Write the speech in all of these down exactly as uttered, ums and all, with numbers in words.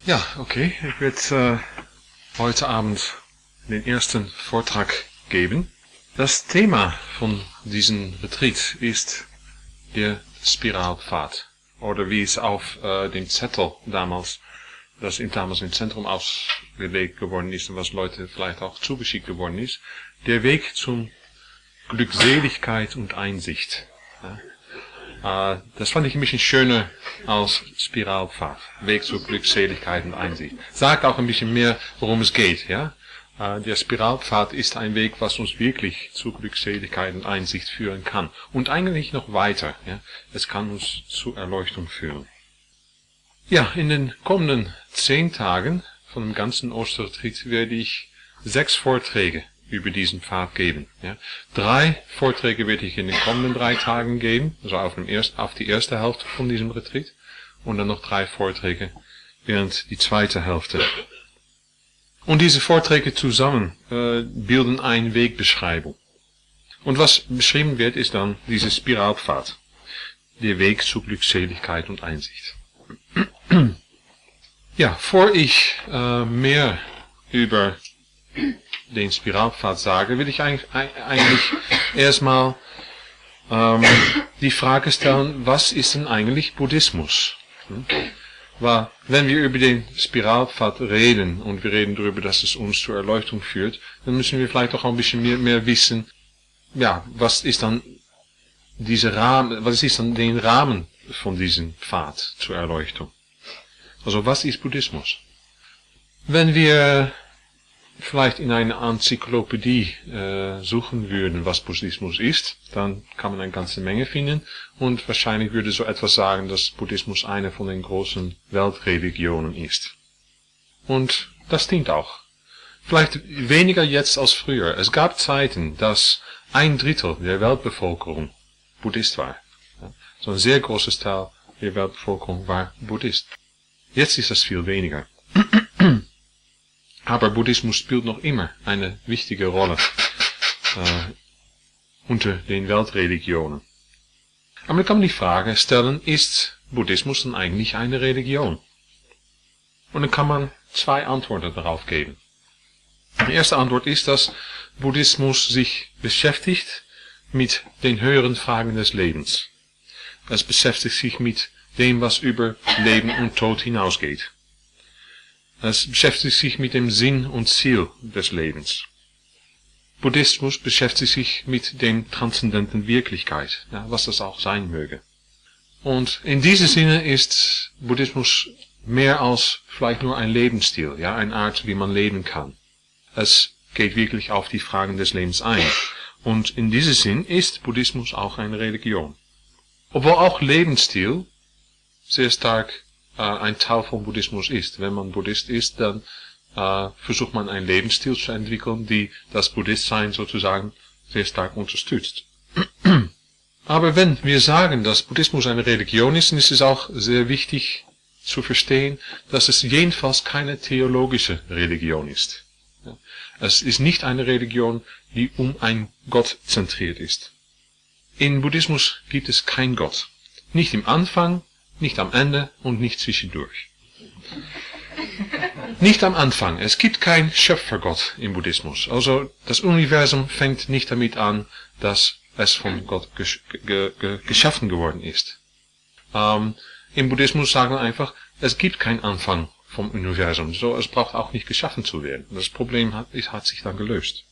Ja, okay. Ich werde äh, heute Abend den ersten Vortrag geben. Das Thema von diesem Retreat ist der Spiralpfad. Oder wie es auf äh, dem Zettel damals, das im damals im Zentrum ausgelegt geworden ist und was Leute vielleicht auch zugeschickt geworden ist, der Weg zum Glückseligkeit und Einsicht. Ja. Uh, das fand ich ein bisschen schöner als Spiralpfad. Weg zur Glückseligkeit und Einsicht. Sagt auch ein bisschen mehr, worum es geht, ja. Uh, der Spiralpfad ist ein Weg, was uns wirklich zu Glückseligkeit und Einsicht führen kann. Und eigentlich noch weiter, ja. Es kann uns zur Erleuchtung führen. Ja, in den kommenden zehn Tagen von dem ganzen Osterretreat werde ich sechs Vorträge über diesen Pfad geben. Ja. Drei Vorträge werde ich in den kommenden drei Tagen geben, also auf, dem erst, auf die erste Hälfte von diesem Retreat, und dann noch drei Vorträge während die zweite Hälfte. Und diese Vorträge zusammen äh, bilden eine Wegbeschreibung. Und was beschrieben wird, ist dann dieser Spiralpfad, der Weg zu Glückseligkeit und Einsicht. Ja, vor ich äh, mehr über den Spiralpfad sage, will ich eigentlich, eigentlich erstmal ähm, die Frage stellen, was ist denn eigentlich Buddhismus? Hm? Weil, wenn wir über den Spiralpfad reden und wir reden darüber, dass es uns zur Erleuchtung führt, dann müssen wir vielleicht auch ein bisschen mehr, mehr wissen, ja, was ist dann diese Rahmen, was ist dann den Rahmen von diesem Pfad zur Erleuchtung? Also, was ist Buddhismus? Wenn wir vielleicht in einer Enzyklopädie äh, suchen würden, was Buddhismus ist, dann kann man eine ganze Menge finden und wahrscheinlich würde so etwas sagen, dass Buddhismus eine von den großen Weltreligionen ist. Und das stimmt auch. Vielleicht weniger jetzt als früher. Es gab Zeiten, dass ein Drittel der Weltbevölkerung Buddhist war. Ja, so ein sehr großes Teil der Weltbevölkerung war Buddhist. Jetzt ist das viel weniger. Aber Buddhismus spielt noch immer eine wichtige Rolle äh, unter den Weltreligionen. Aber man kann die Frage stellen, ist Buddhismus denn eigentlich eine Religion? Und dann kann man zwei Antworten darauf geben. Die erste Antwort ist, dass Buddhismus sich beschäftigt mit den höheren Fragen des Lebens. Es beschäftigt sich mit dem, was über Leben und Tod hinausgeht. Es beschäftigt sich mit dem Sinn und Ziel des Lebens. Buddhismus beschäftigt sich mit der transzendenten Wirklichkeit, ja, was das auch sein möge. Und in diesem Sinne ist Buddhismus mehr als vielleicht nur ein Lebensstil, ja, eine Art, wie man leben kann. Es geht wirklich auf die Fragen des Lebens ein. Und in diesem Sinn ist Buddhismus auch eine Religion. Obwohl auch Lebensstil sehr stark ein Teil von Buddhismus ist. Wenn man Buddhist ist, dann äh, versucht man einen Lebensstil zu entwickeln, die das Buddhistsein sozusagen sehr stark unterstützt. Aber wenn wir sagen, dass Buddhismus eine Religion ist, dann ist es auch sehr wichtig zu verstehen, dass es jedenfalls keine theologische Religion ist. Ja. Es ist nicht eine Religion, die um einen Gott zentriert ist. In Buddhismus gibt es keinen Gott. Nicht im Anfang, nicht am Ende und nicht zwischendurch. Nicht am Anfang. Es gibt keinen Schöpfergott im Buddhismus. Also das Universum fängt nicht damit an, dass es von Gott gesch ge ge geschaffen geworden ist. Ähm, Im Buddhismus sagen wir einfach, es gibt keinen Anfang vom Universum. So, es braucht auch nicht geschaffen zu werden. Das Problem hat, hat sich dann gelöst.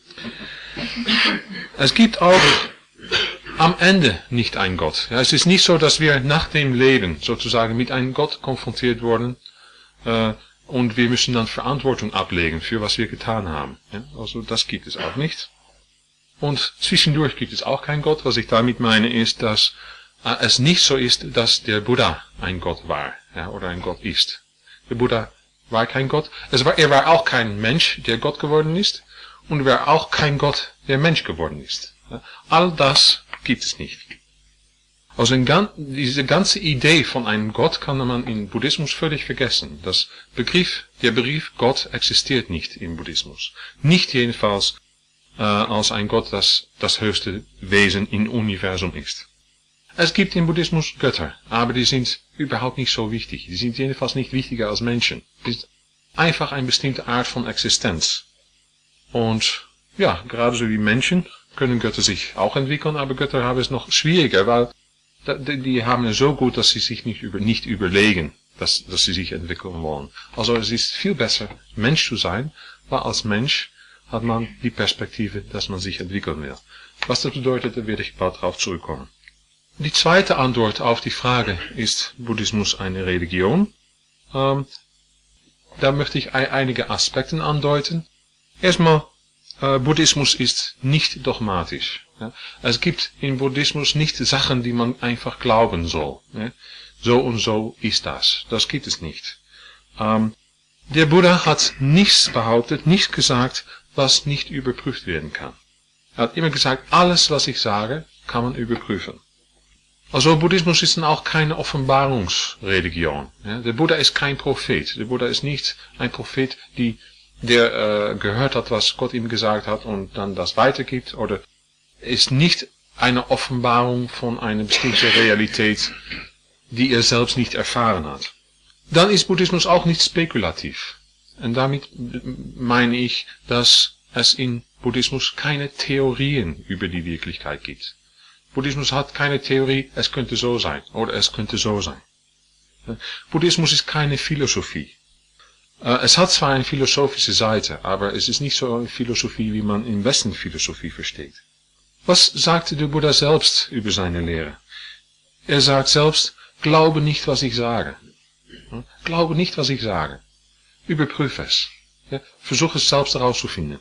Es gibt auch am Ende nicht ein Gott. Ja, es ist nicht so, dass wir nach dem Leben sozusagen mit einem Gott konfrontiert wurden äh, und wir müssen dann Verantwortung ablegen für was wir getan haben. Ja, also das gibt es auch nicht. Und zwischendurch gibt es auch keinen Gott. Was ich damit meine ist, dass äh, es nicht so ist, dass der Buddha ein Gott war, ja, oder ein Gott ist. Der Buddha war kein Gott. Es war, er war auch kein Mensch, der Gott geworden ist, und er war auch kein Gott, der Mensch geworden ist. Ja, all das gibt es nicht. Also diese ganze Idee von einem Gott kann man im Buddhismus völlig vergessen. Das Begriff, der Begriff Gott existiert nicht im Buddhismus. Nicht jedenfalls äh, als ein Gott, das das höchste Wesen im Universum ist. Es gibt im Buddhismus Götter, aber die sind überhaupt nicht so wichtig. Die sind jedenfalls nicht wichtiger als Menschen. Es ist einfach eine bestimmte Art von Existenz. Und ja, gerade so wie Menschen können Götter sich auch entwickeln, aber Götter haben es noch schwieriger, weil die haben es so gut, dass sie sich nicht, über, nicht überlegen, dass, dass sie sich entwickeln wollen. Also es ist viel besser, Mensch zu sein, weil als Mensch hat man die Perspektive, dass man sich entwickeln will. Was das bedeutet, da werde ich bald darauf zurückkommen. Die zweite Antwort auf die Frage, ist Buddhismus eine Religion? Ähm, da möchte ich einige Aspekte andeuten. Erstmal, äh, Buddhismus ist nicht dogmatisch. Ja. Es gibt im Buddhismus nicht Sachen, die man einfach glauben soll. Ja. So und so ist das. Das gibt es nicht. Ähm, der Buddha hat nichts behauptet, nichts gesagt, was nicht überprüft werden kann. Er hat immer gesagt, alles, was ich sage, kann man überprüfen. Also Buddhismus ist dann auch keine Offenbarungsreligion. Ja, der Buddha ist kein Prophet. Der Buddha ist nicht ein Prophet, die, der äh, gehört hat, was Gott ihm gesagt hat und dann das weitergibt. Oder ist nicht eine Offenbarung von einer bestimmten Realität, die er selbst nicht erfahren hat. Dann ist Buddhismus auch nicht spekulativ. Und damit meine ich, dass es in Buddhismus keine Theorien über die Wirklichkeit gibt. Buddhismus hat keine Theorie, es könnte so sein oder es könnte so sein. Buddhismus ist keine Philosophie. Es hat zwar eine philosophische Seite, aber es ist nicht so eine Philosophie, wie man im Westen Philosophie versteht. Was sagte der Buddha selbst über seine Lehre? Er sagt selbst, glaube nicht, was ich sage. Glaube nicht, was ich sage. Überprüf es. Versuch es selbst herauszufinden.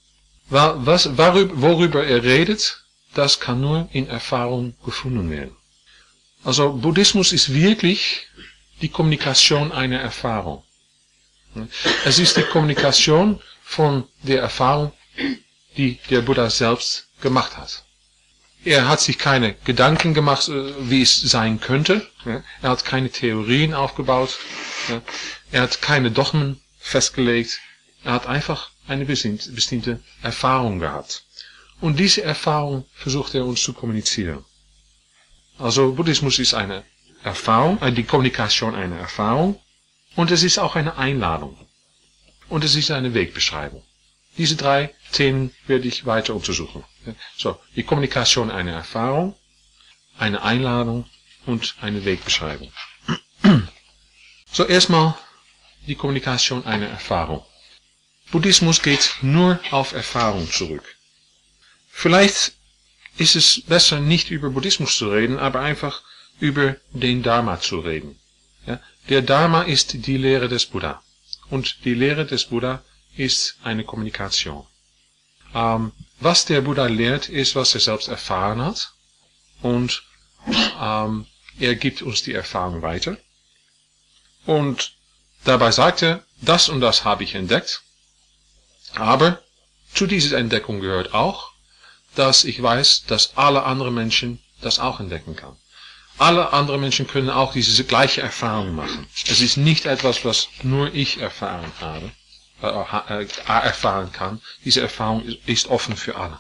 Was, worüber, worüber er redet, das kann nur in Erfahrung gefunden werden. Also Buddhismus ist wirklich die Kommunikation einer Erfahrung. Es ist die Kommunikation von der Erfahrung, die der Buddha selbst gemacht hat. Er hat sich keine Gedanken gemacht, wie es sein könnte. Er hat keine Theorien aufgebaut. Er hat keine Dogmen festgelegt. Er hat einfach eine bestimmte Erfahrung gehabt. Und diese Erfahrung versucht er uns zu kommunizieren. Also Buddhismus ist eine Erfahrung, die Kommunikation einer Erfahrung. Und es ist auch eine Einladung. Und es ist eine Wegbeschreibung. Diese drei Themen werde ich weiter untersuchen. So, die Kommunikation einer Erfahrung, eine Einladung und eine Wegbeschreibung. So, erstmal die Kommunikation einer Erfahrung. Buddhismus geht nur auf Erfahrung zurück. Vielleicht ist es besser, nicht über Buddhismus zu reden, aber einfach über den Dharma zu reden. Ja? Der Dharma ist die Lehre des Buddha. Und die Lehre des Buddha ist eine Kommunikation. Ähm, was der Buddha lehrt, ist, was er selbst erfahren hat. Und ähm, er gibt uns die Erfahrung weiter. Und dabei sagt er, das und das habe ich entdeckt. Aber zu dieser Entdeckung gehört auch, dass ich weiß, dass alle anderen Menschen das auch entdecken kann. Alle anderen Menschen können auch diese gleiche Erfahrung machen. Es ist nicht etwas, was nur ich erfahren habe, äh, äh, erfahren kann. Diese Erfahrung ist offen für alle.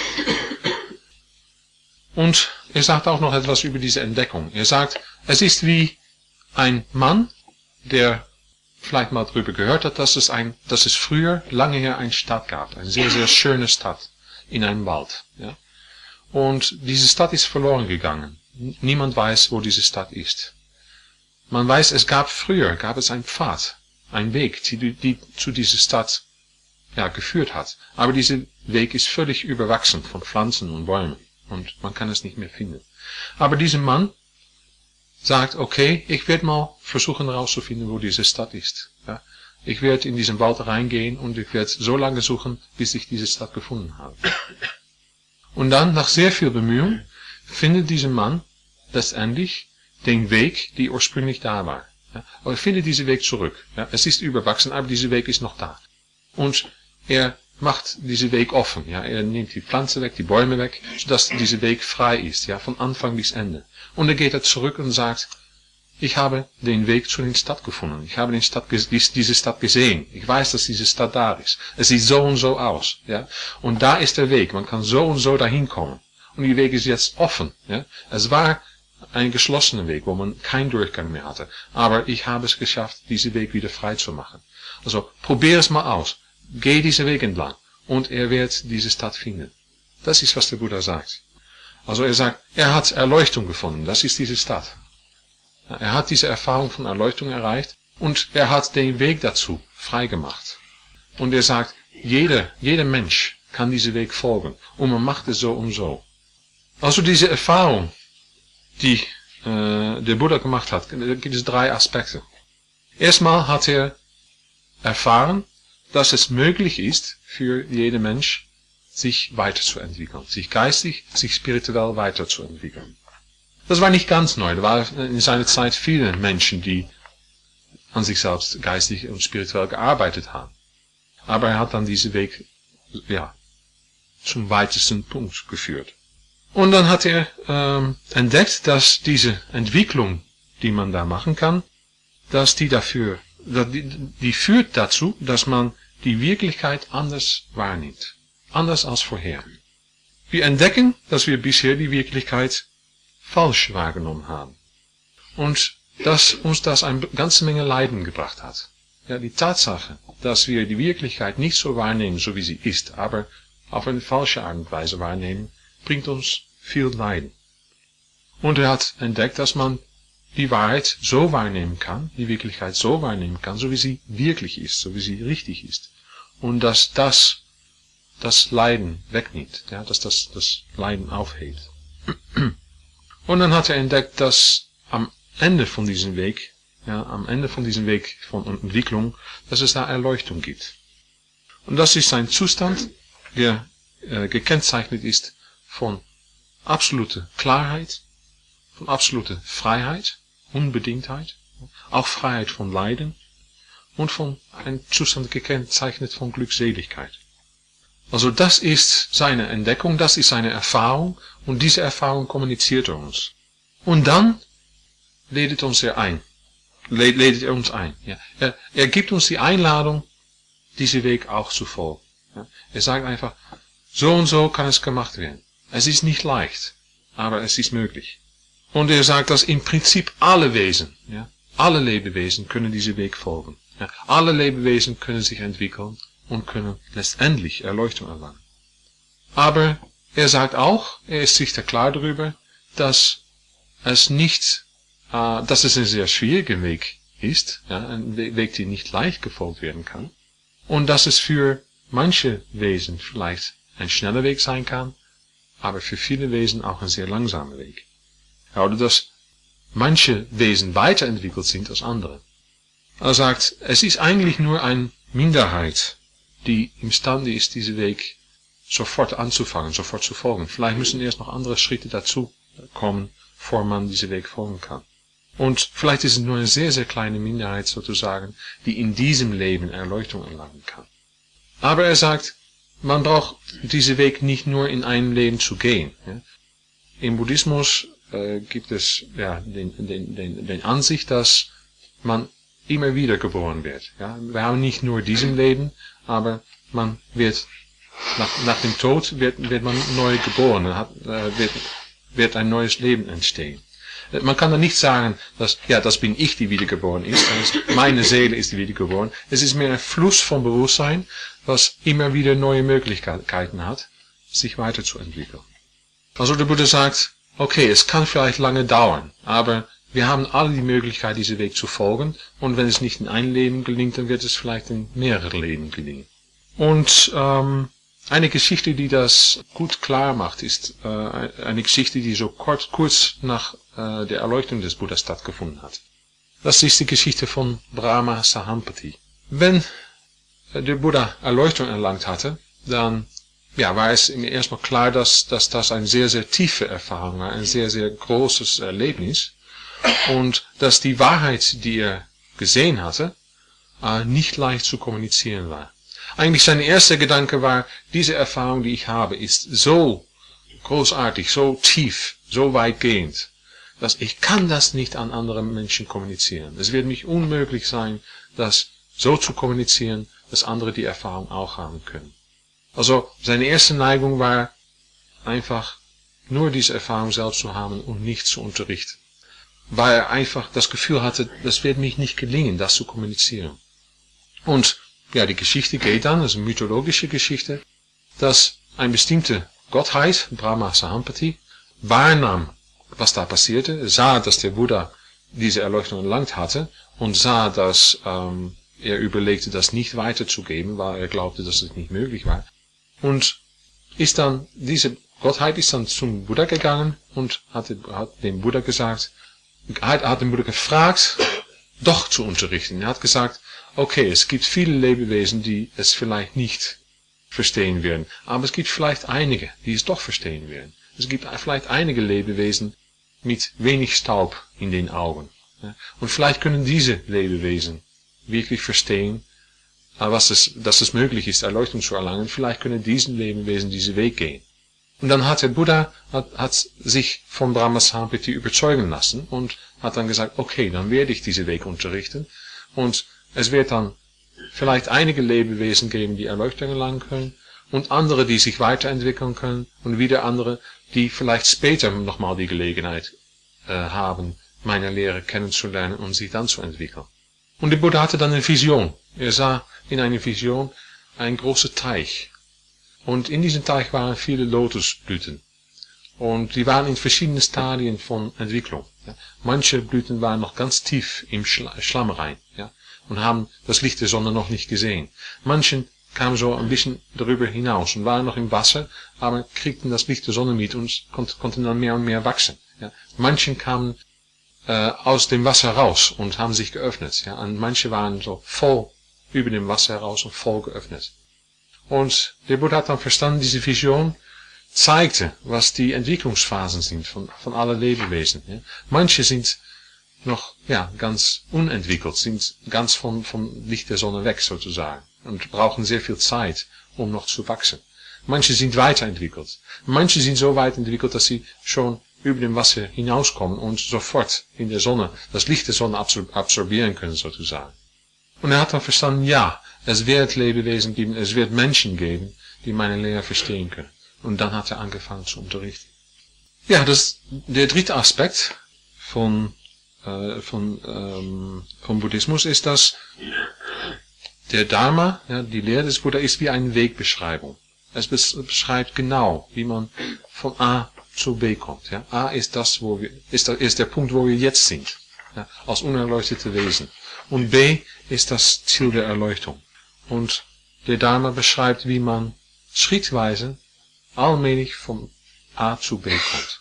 Und er sagt auch noch etwas über diese Entdeckung. Er sagt, es ist wie ein Mann, der vielleicht mal darüber gehört hat, dass es, ein, dass es früher lange her eine Stadt gab. Eine sehr, sehr schöne Stadt in einem Wald. Ja? Und diese Stadt ist verloren gegangen. Niemand weiß, wo diese Stadt ist. Man weiß, es gab früher, gab es einen Pfad, einen Weg, die, die zu dieser Stadt ja, geführt hat. Aber dieser Weg ist völlig überwachsen von Pflanzen und Bäumen. Und man kann es nicht mehr finden. Aber dieser Mann sagt, okay, ich werde mal versuchen herauszufinden, wo diese Stadt ist. Ja? Ich werde in diesen Wald reingehen und ich werde so lange suchen, bis ich diese Stadt gefunden habe. Und dann, nach sehr viel Bemühungen, findet dieser Mann letztendlich den Weg, die ursprünglich da war. Ja? Aber er findet diesen Weg zurück. Ja? Es ist überwachsen, aber dieser Weg ist noch da. Und er macht diesen Weg offen. Ja? Er nimmt die Pflanzen weg, die Bäume weg, sodass dieser Weg frei ist, ja? Von Anfang bis Ende. Und dann geht er zurück und sagt, ich habe den Weg zu der Stadt gefunden. Ich habe den Stadt, diese Stadt gesehen. Ich weiß, dass diese Stadt da ist. Es sieht so und so aus. Ja? Und da ist der Weg. Man kann so und so dahin kommen. Und der Weg ist jetzt offen. Ja? Es war einen geschlossenen Weg, wo man keinen Durchgang mehr hatte. Aber ich habe es geschafft, diesen Weg wieder frei zu machen. Also probier es mal aus. Geh diesen Weg entlang und er wird diese Stadt finden. Das ist, was der Buddha sagt. Also er sagt, er hat Erleuchtung gefunden. Das ist diese Stadt. Er hat diese Erfahrung von Erleuchtung erreicht und er hat den Weg dazu freigemacht. Und er sagt, jeder, jeder Mensch kann diesen Weg folgen. Und man macht es so und so. Also diese Erfahrung, die äh, der Buddha gemacht hat, da gibt es drei Aspekte. Erstmal hat er erfahren, dass es möglich ist, für jeden Mensch sich weiterzuentwickeln. Sich geistig, sich spirituell weiterzuentwickeln. Das war nicht ganz neu. Da waren in seiner Zeit viele Menschen, die an sich selbst geistig und spirituell gearbeitet haben. Aber er hat dann diesen Weg, ja, zum weitesten Punkt geführt. Und dann hat er ähm, entdeckt, dass diese Entwicklung, die man da machen kann, dass die dafür, die, die führt dazu, dass man die Wirklichkeit anders wahrnimmt. Anders als vorher. Wir entdecken, dass wir bisher die Wirklichkeit falsch wahrgenommen haben. Und dass uns das eine ganze Menge Leiden gebracht hat. Ja, die Tatsache, dass wir die Wirklichkeit nicht so wahrnehmen, so wie sie ist, aber auf eine falsche Art und Weise wahrnehmen, bringt uns viel Leiden. Und er hat entdeckt, dass man die Wahrheit so wahrnehmen kann, die Wirklichkeit so wahrnehmen kann, so wie sie wirklich ist, so wie sie richtig ist. Und dass das das Leiden wegnimmt, ja, dass das das Leiden aufhebt. Und dann hat er entdeckt, dass am Ende von diesem Weg, ja, am Ende von diesem Weg von Entwicklung, dass es da Erleuchtung gibt. Und das ist ein Zustand, der äh, gekennzeichnet ist von absoluter Klarheit, von absoluter Freiheit, Unbedingtheit, auch Freiheit von Leiden und von einem Zustand gekennzeichnet von Glückseligkeit. Also das ist seine Entdeckung, das ist seine Erfahrung und diese Erfahrung kommuniziert er uns. Und dann lädt uns er ein. Lädt er uns ein. Ja. Er, er gibt uns die Einladung, diesen Weg auch zu folgen. Ja. Er sagt einfach, so und so kann es gemacht werden. Es ist nicht leicht, aber es ist möglich. Und er sagt, dass im Prinzip alle Wesen, ja, alle Lebewesen können diesen Weg folgen. Ja. Alle Lebewesen können sich entwickeln und können letztendlich Erleuchtung erlangen. Aber er sagt auch, er ist sich da klar darüber, dass es nicht, äh, dass es ein sehr schwieriger Weg ist, ja, ein Weg, der nicht leicht gefolgt werden kann, und dass es für manche Wesen vielleicht ein schneller Weg sein kann, aber für viele Wesen auch ein sehr langsamer Weg. Ja, oder dass manche Wesen weiterentwickelt sind als andere. Er sagt, es ist eigentlich nur eine Minderheit, die imstande ist, diesen Weg sofort anzufangen, sofort zu folgen. Vielleicht müssen erst noch andere Schritte dazu kommen, bevor man diesen Weg folgen kann. Und vielleicht ist es nur eine sehr, sehr kleine Minderheit sozusagen, die in diesem Leben Erleuchtung erlangen kann. Aber er sagt, man braucht diesen Weg nicht nur in einem Leben zu gehen. Ja. Im Buddhismus äh, gibt es ja, den, den, den, den Ansicht, dass man immer wieder geboren wird. Ja. Wir haben nicht nur diesem Leben, aber man wird, nach, nach dem Tod wird, wird man neu geboren, hat, äh, wird, wird ein neues Leben entstehen. Man kann dann nicht sagen, dass, ja, das bin ich, die wiedergeboren ist, ist, meine Seele ist die wiedergeboren. Es ist mehr ein Fluss von Bewusstsein, was immer wieder neue Möglichkeiten hat, sich weiterzuentwickeln. Also der Buddha sagt, okay, es kann vielleicht lange dauern, aber wir haben alle die Möglichkeit, diesen Weg zu folgen, und wenn es nicht in einem Leben gelingt, dann wird es vielleicht in mehreren Leben gelingen. Und ähm, eine Geschichte, die das gut klar macht, ist äh, eine Geschichte, die so kurz, kurz nach äh, der Erleuchtung des Buddha stattgefunden hat. Das ist die Geschichte von Brahma Sahampati. Wenn der Buddha Erleuchtung erlangt hatte, dann ja, war es ihm erstmal klar, dass, dass das eine sehr, sehr tiefe Erfahrung war, ein sehr, sehr großes Erlebnis, und dass die Wahrheit, die er gesehen hatte, äh, nicht leicht zu kommunizieren war. Eigentlich sein erster Gedanke war, diese Erfahrung, die ich habe, ist so großartig, so tief, so weitgehend, dass ich kann das nicht an andere Menschen kommunizieren. Es wird mich unmöglich sein, das so zu kommunizieren, dass andere die Erfahrung auch haben können. Also seine erste Neigung war einfach, nur diese Erfahrung selbst zu haben und nicht zu unterrichten. weil er einfach das Gefühl hatte, das wird mich nicht gelingen, das zu kommunizieren. Und ja, die Geschichte geht dann, das ist eine mythologische Geschichte, dass eine bestimmte Gottheit, Brahma Sahampati, wahrnahm, was da passierte, sah, dass der Buddha diese Erleuchtung erlangt hatte und sah, dass ähm, er überlegte, das nicht weiterzugeben, weil er glaubte, dass es nicht möglich war. Und ist dann, diese Gottheit ist dann zum Buddha gegangen und hat, hat dem Buddha gesagt, hat, hat den Buddha gefragt, doch zu unterrichten. Er hat gesagt, okay, es gibt viele Lebewesen, die es vielleicht nicht verstehen werden, aber es gibt vielleicht einige, die es doch verstehen werden. Es gibt vielleicht einige Lebewesen mit wenig Staub in den Augen. Und vielleicht können diese Lebewesen wirklich verstehen, was es, dass es möglich ist, Erleuchtung zu erlangen. Vielleicht können diese Lebewesen diesen Weg gehen. Und dann hat der Buddha hat, hat sich von Brahma Sahampati überzeugen lassen und hat dann gesagt, okay, dann werde ich diesen Weg unterrichten. Und es wird dann vielleicht einige Lebewesen geben, die Erleuchtung erlangen können und andere, die sich weiterentwickeln können und wieder andere, die vielleicht später nochmal die Gelegenheit äh, haben, meine Lehre kennenzulernen und sich dann zu entwickeln. Und der Buddha hatte dann eine Vision. Er sah in einer Vision einen großen Teich. Und in diesem Teich waren viele Lotusblüten. Und die waren in verschiedenen Stadien von Entwicklung. Ja. Manche Blüten waren noch ganz tief im Schla Schlamm rein, ja, und haben das Licht der Sonne noch nicht gesehen. Manche kamen so ein bisschen darüber hinaus und waren noch im Wasser, aber kriegten das Licht der Sonne mit und konnten, konnten dann mehr und mehr wachsen. Ja. Manche kamen äh, aus dem Wasser raus und haben sich geöffnet. Ja. Und manche waren so voll über dem Wasser heraus und voll geöffnet. Und der Buddha hat dann verstanden, diese Vision zeigte, was die Entwicklungsphasen sind von, von allen Lebewesen. Ja. Manche sind noch ja, ganz unentwickelt, sind ganz vom, vom Licht der Sonne weg sozusagen und brauchen sehr viel Zeit, um noch zu wachsen. Manche sind weiterentwickelt. Manche sind so weit entwickelt, dass sie schon über dem Wasser hinauskommen und sofort in der Sonne, das Licht der Sonne absorbieren können sozusagen. Und er hat dann verstanden, ja, es wird Lebewesen geben, es wird Menschen geben, die meine Lehre verstehen können. Und dann hat er angefangen zu unterrichten. Ja, das, der dritte Aspekt von, äh, von, ähm, vom Buddhismus ist, dass der Dharma, ja, die Lehre des Buddha, ist wie eine Wegbeschreibung. Es beschreibt genau, wie man von A zu B kommt. Ja. A ist das, wo wir, ist, der, ist der Punkt, wo wir jetzt sind, ja, als unerleuchtete Wesen. Und B ist das Ziel der Erleuchtung. Und der Dharma beschreibt, wie man schrittweise allmählich von A zu B kommt.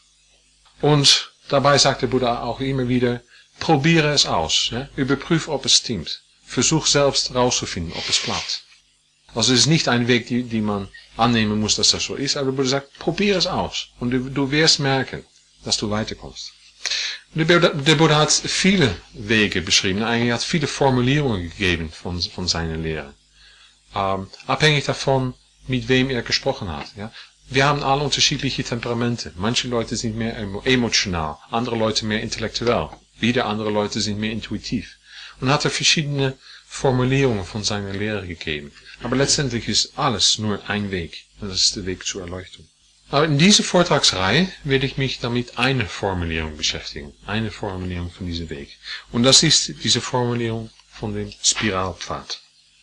Und dabei sagt der Buddha auch immer wieder, probiere es aus. Ja? Überprüfe, ob es stimmt. Versuch selbst rauszufinden, ob es klappt. Also es ist nicht ein Weg, die, die man annehmen muss, dass das so ist, aber der Buddha sagt, probiere es aus. Und du, du wirst merken, dass du weiterkommst. Der Buddha, der Buddha hat viele Wege beschrieben. Eigentlich hat viele Formulierungen gegeben von, von seiner Lehre. Ähm, abhängig davon, mit wem er gesprochen hat. Ja? Wir haben alle unterschiedliche Temperamente. Manche Leute sind mehr emotional, andere Leute mehr intellektuell. Wieder andere Leute sind mehr intuitiv. Und hat er verschiedene Formulierungen von seiner Lehre gegeben. Aber letztendlich ist alles nur ein Weg. Und das ist der Weg zur Erleuchtung. Aber in dieser Vortragsreihe werde ich mich damit eine Formulierung beschäftigen. Eine Formulierung von diesem Weg. Und das ist diese Formulierung von dem Spiralpfad.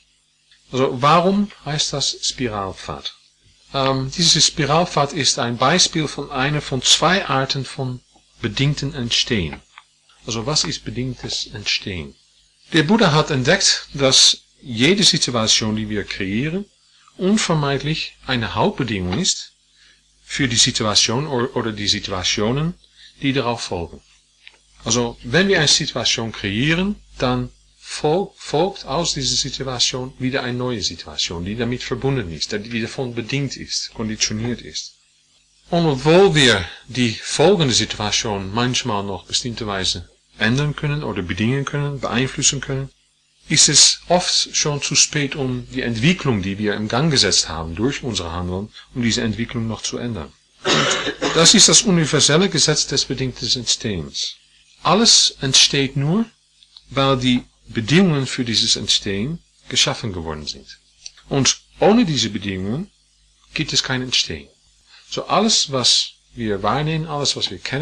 Also warum heißt das Spiralpfad? Ähm, diese Spiralpfad ist ein Beispiel von einer von zwei Arten von bedingten Entstehen. Also was ist bedingtes Entstehen? Der Buddha hat entdeckt, dass jede Situation, die wir kreieren, unvermeidlich eine Hauptbedingung ist für die Situation oder die Situationen, die darauf folgen. Also wenn wir eine Situation kreieren, dann folgt aus dieser Situation wieder eine neue Situation, die damit verbunden ist, die davon bedingt ist, konditioniert ist. Und obwohl wir die folgende Situation manchmal noch bestimmte Weise ändern können oder bedingen können, beeinflussen können, ist es oft schon zu spät, um die Entwicklung, die wir im Gang gesetzt haben durch unser Handeln, um diese Entwicklung noch zu ändern. Und das ist das universelle Gesetz des bedingten Entstehens. Alles entsteht nur, weil die Bedingungen für dieses Entstehen geschaffen geworden sind. Und ohne diese Bedingungen gibt es kein Entstehen. So alles, was wir wahrnehmen, alles, was wir kennen,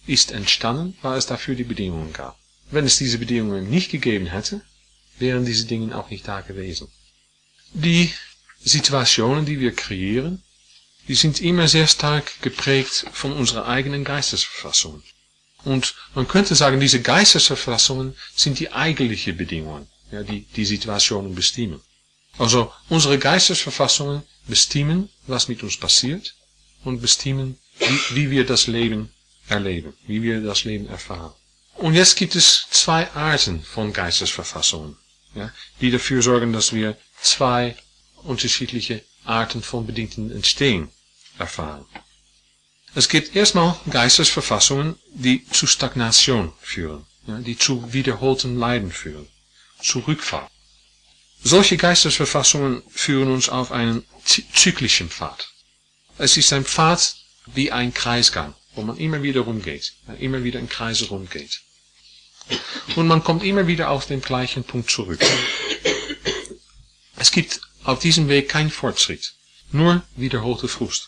ist entstanden, weil es dafür die Bedingungen gab. Wenn es diese Bedingungen nicht gegeben hätte, wären diese Dinge auch nicht da gewesen. Die Situationen, die wir kreieren, die sind immer sehr stark geprägt von unserer eigenen Geistesverfassungen. Und man könnte sagen, diese Geistesverfassungen sind die eigentlichen Bedingungen, ja, die die Situationen bestimmen. Also unsere Geistesverfassungen bestimmen, was mit uns passiert und bestimmen, wie, wie wir das Leben erleben, wie wir das Leben erfahren. Und jetzt gibt es zwei Arten von Geistesverfassungen, ja, die dafür sorgen, dass wir zwei unterschiedliche Arten von bedingtem Entstehen erfahren. Es gibt erstmal Geistesverfassungen, die zu Stagnation führen, ja, die zu wiederholtem Leiden führen, zu Rückfall. Solche Geistesverfassungen führen uns auf einen zyklischen Pfad. Es ist ein Pfad wie ein Kreisgang, wo man immer wieder rumgeht, ja, immer wieder in Kreise rumgeht. Und man kommt immer wieder auf den gleichen Punkt zurück. Es gibt auf diesem Weg keinen Fortschritt, nur wiederholte Frust.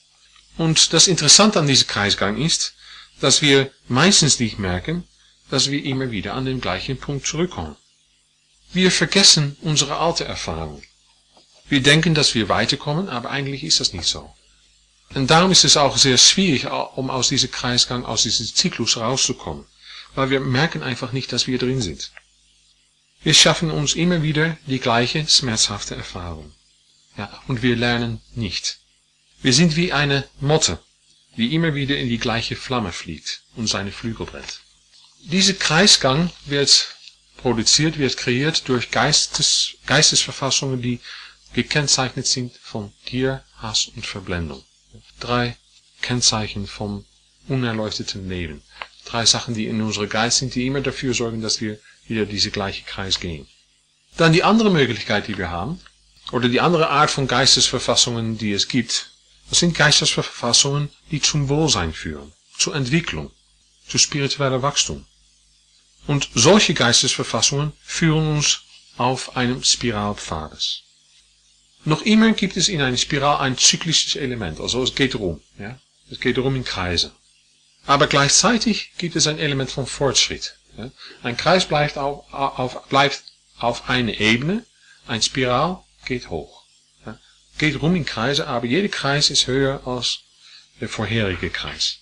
Und das Interessante an diesem Kreisgang ist, dass wir meistens nicht merken, dass wir immer wieder an den gleichen Punkt zurückkommen. Wir vergessen unsere alte Erfahrung. Wir denken, dass wir weiterkommen, aber eigentlich ist das nicht so. Und darum ist es auch sehr schwierig, um aus diesem Kreisgang, aus diesem Zyklus rauszukommen, weil wir merken einfach nicht, dass wir drin sind. Wir schaffen uns immer wieder die gleiche schmerzhafte Erfahrung. Ja, und wir lernen nicht. Wir sind wie eine Motte, die immer wieder in die gleiche Flamme fliegt und seine Flügel brennt. Dieser Kreisgang wird produziert, wird kreiert durch Geistes, Geistesverfassungen, die gekennzeichnet sind von Gier, Hass und Verblendung. Drei Kennzeichen vom unerleuchteten Leben. Drei Sachen, die in unserem Geist sind, die immer dafür sorgen, dass wir wieder diese gleiche Kreis gehen. Dann die andere Möglichkeit, die wir haben, oder die andere Art von Geistesverfassungen, die es gibt, das sind Geistesverfassungen, die zum Wohlsein führen, zur Entwicklung, zu spiritueller Wachstum. Und solche Geistesverfassungen führen uns auf einem Spiralpfades. Noch immer gibt es in einer Spiral ein zyklisches Element, also es geht rum, ja, es geht rum in Kreise. Aber gleichzeitig gibt es ein Element von Fortschritt. Ja. Ein Kreis bleibt auf, auf, bleibt auf einer Ebene, ein Spiral geht hoch. Ja. Geht rum in Kreise, aber jeder Kreis ist höher als der vorherige Kreis.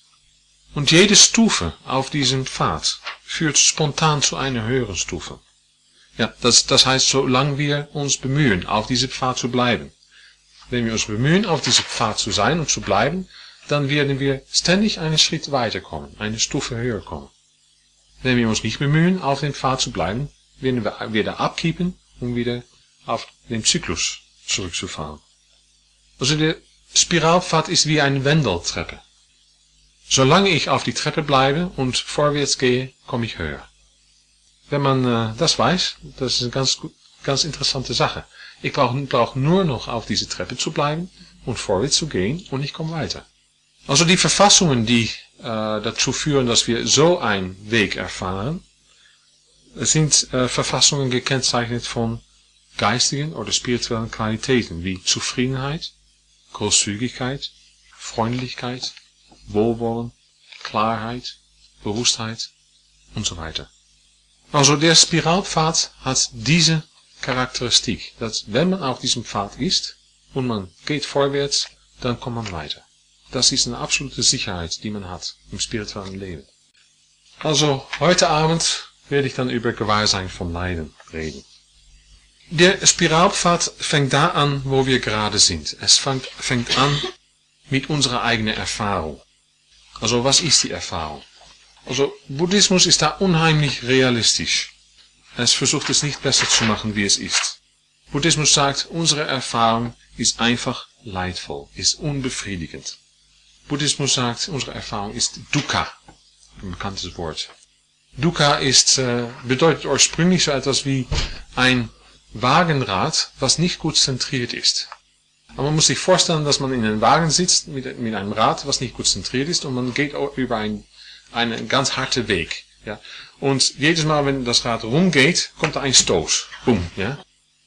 Und jede Stufe auf diesem Pfad führt spontan zu einer höheren Stufe. Ja, das, das heißt, solange wir uns bemühen, auf diesem Pfad zu bleiben. Wenn wir uns bemühen, auf diesem Pfad zu sein und zu bleiben, dann werden wir ständig einen Schritt weiterkommen, eine Stufe höher kommen. Wenn wir uns nicht bemühen, auf dem Pfad zu bleiben, werden wir wieder abkippen, um wieder auf den Zyklus zurückzufahren. Also der Spiralpfad ist wie eine Wendeltreppe. Solange ich auf die Treppe bleibe und vorwärts gehe, komme ich höher. Wenn man äh, das weiß, das ist eine ganz, ganz interessante Sache. Ich brauche brauch nur noch auf diese Treppe zu bleiben und vorwärts zu gehen und ich komme weiter. Also die Verfassungen, die äh, dazu führen, dass wir so einen Weg erfahren, sind äh, Verfassungen gekennzeichnet von geistigen oder spirituellen Qualitäten wie Zufriedenheit, Großzügigkeit, Freundlichkeit, Wohlwollen, Klarheit, Bewusstheit und so weiter. Also der Spiralpfad hat diese Charakteristik, dass wenn man auf diesem Pfad ist und man geht vorwärts, dann kommt man weiter. Das ist eine absolute Sicherheit, die man hat im spirituellen Leben. Also heute Abend werde ich dann über Gewahrsein von Leiden reden. Der Spiralpfad fängt da an, wo wir gerade sind. Es fängt, fängt an mit unserer eigenen Erfahrung. Also was ist die Erfahrung? Also Buddhismus ist da unheimlich realistisch. Es versucht es nicht besser zu machen, wie es ist. Buddhismus sagt, unsere Erfahrung ist einfach leidvoll, ist unbefriedigend. Buddhismus sagt, unsere Erfahrung ist Dukkha, ein bekanntes Wort. Dukkha ist, äh, bedeutet ursprünglich so etwas wie ein Wagenrad, was nicht gut zentriert ist. Aber man muss sich vorstellen, dass man in einem Wagen sitzt mit, mit einem Rad, was nicht gut zentriert ist, und man geht über ein, einen ganz harten Weg. Ja. Und jedes Mal, wenn das Rad rumgeht, kommt da ein Stoß. Boom, ja.